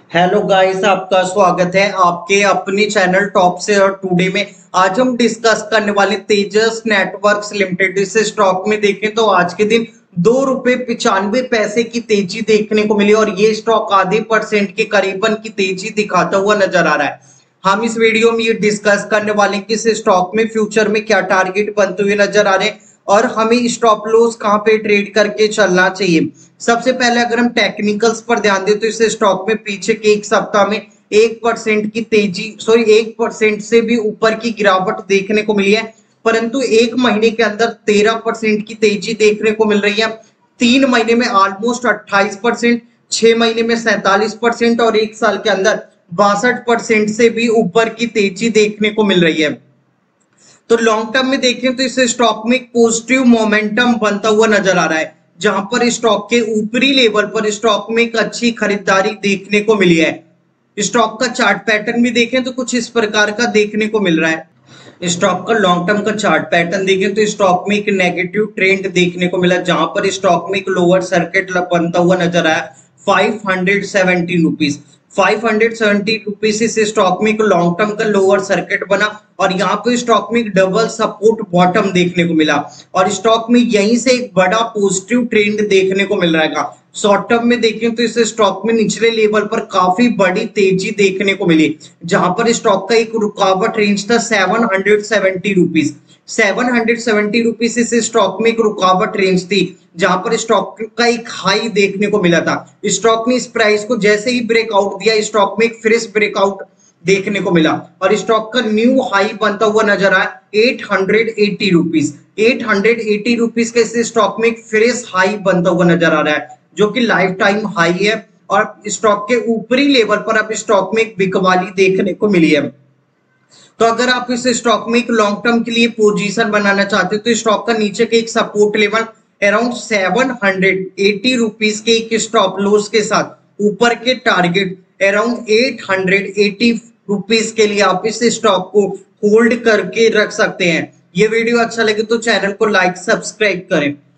Hello guys, आपका स्वागत है आपके अपने चैनल टॉप से। और टुडे में आज हम डिस्कस करने वाले तेजस नेटवर्क्स लिमिटेड। इस स्टॉक में देखें तो आज के दिन ₹2.95 की तेजी देखने को मिली और ये स्टॉक आधे परसेंट के करीबन की तेजी दिखाता हुआ नजर आ रहा है। हम इस वीडियो में ये डिस्कस करने वाले हैं कि इस स्टॉक में फ्यूचर में क्या टारगेट बनते हुए नजर आ रहे हैं और हमें स्टॉप लॉस कहां पे ट्रेड करके चलना चाहिए। सबसे पहले अगर हम टेक्निकल्स पर ध्यान दें तो इस स्टॉक में पीछे के एक सप्ताह में 1% की तेजी 1% से भी ऊपर की गिरावट देखने को मिली है, परंतु एक महीने के अंदर 13% की तेजी देखने को मिल रही है। 3 महीने में ऑलमोस्ट 28%, 6 महीने में 47% और एक साल के अंदर 62% से भी ऊपर की तेजी देखने को मिल रही है। तो लॉन्ग टर्म में देखें तो इस स्टॉक में एक पॉजिटिव मोमेंटम बनता हुआ नजर आ रहा है, जहां पर स्टॉक के ऊपरी लेवल पर स्टॉक में एक अच्छी खरीदारी देखने को मिली है। स्टॉक का चार्ट पैटर्न भी देखें तो कुछ इस प्रकार का देखने को मिल रहा है। स्टॉक का लॉन्ग टर्म का चार्ट पैटर्न देखें तो स्टॉक में एक नेगेटिव ट्रेंड देखने को मिला, जहां पर स्टॉक में एक लोअर सर्किट बनता हुआ नजर आया 570 रुपीज। 570 रुपीज इस स्टॉक में एक लॉन्ग टर्म का लोअर सर्किट बना और यहाँ पे स्टॉक में एक डबल सपोर्ट बॉटम देखने को मिला और स्टॉक में यहीं से एक बड़ा पॉजिटिव ट्रेंड देखने को मिल रहा है। शॉर्ट टर्म में देखें तो इस स्टॉक में निचले लेवल पर काफी बड़ी तेजी देखने को मिली, जहां पर स्टॉक का एक रुकावट रेंज था 770 रुपीज। 770 रुपीज इस स्टॉक में एक रुकावट रेंज थी, जहां पर स्टॉक का एक हाई देखने को मिला था। स्टॉक ने इस प्राइस को जैसे ही ब्रेकआउट दिया, स्टॉक में एक फ्रेश ब्रेकआउट देखने को मिला और स्टॉक का न्यू हाई बनता हुआ नजर आया 880 रुपीज। 880 रुपीज के इस स्टॉक में एक फ्रेश हाई बनता हुआ नजर आ रहा है, जो कि लाइफ टाइम हाई है और स्टॉक के ऊपरी लेवल पर अब स्टॉक में एक बिकवाली देखने को मिली है। तो अगर आप इस स्टॉक में एक लॉन्ग टर्म के लिए पोजीशन बनाना चाहते हो तो स्टॉक का नीचे के एक सपोर्ट लेवल अराउंड 780 रुपीज के एक स्टॉप लॉस के साथ ऊपर के टारगेट अराउंड 880 रुपीज के लिए आप इस स्टॉक को होल्ड करके रख सकते हैं। ये वीडियो अच्छा लगे तो चैनल को लाइक सब्सक्राइब करें।